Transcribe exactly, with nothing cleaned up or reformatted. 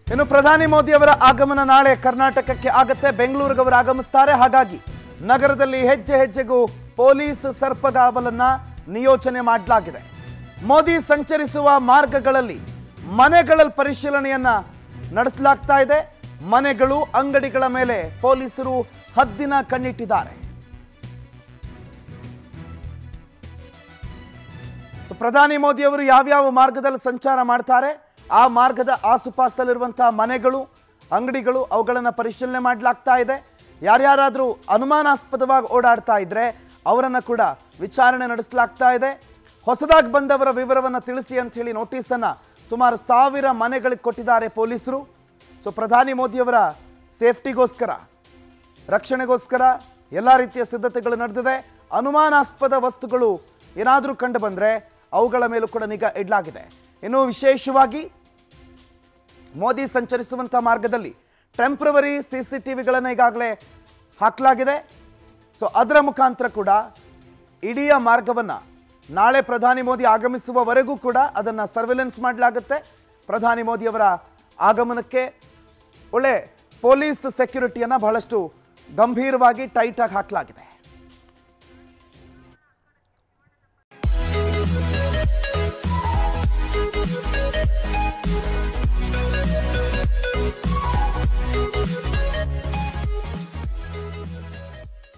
ಇನ್ನು ಪ್ರಧಾನಿ ಮೋದಿ ಅವರ ಆಗಮನ ನಾಳೆ ಕರ್ನಾಟಕಕ್ಕೆ ಆಗುತ್ತೆ. ಬೆಂಗಳೂರಿಗೆ ಅವರು ಆಗಮಿಸುತ್ತಾರೆ. ಹಾಗಾಗಿ ನಗರದಲ್ಲಿ ಹೆಜ್ಜೆ ಹೆಜ್ಜೆಗೂ ಪೊಲೀಸ್ ಸರ್ಪಗಾವಲನ್ನ ನಿಯೋಜನೆ ಮಾಡಲಾಗಿದೆ. ಮೋದಿ ಸಂಚರಿಸುವ ಮಾರ್ಗಗಳಲ್ಲಿ ಮನೆಗಳಲ್ಲಿ ಪರಿಶೀಲನೆಯನ್ನ ನಡೆಸಲಾಗ್ತಾ ಇದೆ. ಮನೆಗಳು ಅಂಗಡಿಗಳ ಮೇಲೆ ಪೊಲೀಸರು ಹದ್ದಿನ ಕಣ್ಣಿಟ್ಟಿದ್ದಾರೆ. ಪ್ರಧಾನಿ ಮೋದಿ ಅವರು ಯಾವ್ಯಾವ ಮಾರ್ಗದಲ್ಲಿ ಸಂಚಾರ ಮಾಡ್ತಾರೆ, ಆ ಮಾರ್ಗದ ಆಸುಪಾಸಲ್ಲಿರುವಂತಹ ಮನೆಗಳು ಅಂಗಡಿಗಳು ಅವುಗಳನ್ನು ಪರಿಶೀಲನೆ ಮಾಡಲಾಗ್ತಾ ಇದೆ. ಯಾರ್ಯಾರಾದರೂ ಅನುಮಾನಾಸ್ಪದವಾಗಿ ಓಡಾಡ್ತಾ ಇದ್ರೆ ಅವರನ್ನು ಕೂಡ ವಿಚಾರಣೆ ನಡೆಸಲಾಗ್ತಾ ಇದೆ. ಹೊಸದಾಗಿ ಬಂದವರ ವಿವರವನ್ನು ತಿಳಿಸಿ ಅಂತ ಹೇಳಿ ನೋಟಿಸನ್ನು ಸುಮಾರು ಸಾವಿರ ಮನೆಗಳಿಗೆ ಕೊಟ್ಟಿದ್ದಾರೆ ಪೊಲೀಸರು. ಸೊ ಪ್ರಧಾನಿ ಮೋದಿಯವರ ಸೇಫ್ಟಿಗೋಸ್ಕರ ರಕ್ಷಣೆಗೋಸ್ಕರ ಎಲ್ಲ ರೀತಿಯ ಸಿದ್ಧತೆಗಳು ನಡೆದಿದೆ. ಅನುಮಾನಾಸ್ಪದ ವಸ್ತುಗಳು ಏನಾದರೂ ಕಂಡು ಬಂದರೆ ಅವುಗಳ ಮೇಲೂ ಕೂಡ ನಿಗಾ ಇಡಲಾಗಿದೆ. ಇನ್ನು ವಿಶೇಷವಾಗಿ ಮೋದಿ ಸಂಚರಿಸುವಂಥ ಮಾರ್ಗದಲ್ಲಿ ಟೆಂಪ್ರವರಿ ಸಿ ಸಿ ಟಿ ವಿಗಳನ್ನು ಈಗಾಗಲೇ ಹಾಕಲಾಗಿದೆ. ಸೊ ಅದರ ಮುಖಾಂತರ ಕೂಡ ಇಡೀ ಮಾರ್ಗವನ್ನು ನಾಳೆ ಪ್ರಧಾನಿ ಮೋದಿ ಆಗಮಿಸುವವರೆಗೂ ಕೂಡ ಅದನ್ನು ಸರ್ವೆಲೆನ್ಸ್ ಮಾಡಲಾಗುತ್ತೆ. ಪ್ರಧಾನಿ ಮೋದಿಯವರ ಆಗಮನಕ್ಕೆ ಒಳ್ಳೆ ಪೊಲೀಸ್ ಸೆಕ್ಯೂರಿಟಿಯನ್ನು ಬಹಳಷ್ಟು ಗಂಭೀರವಾಗಿ ಟೈಟಾಗಿ ಹಾಕಲಾಗಿದೆ.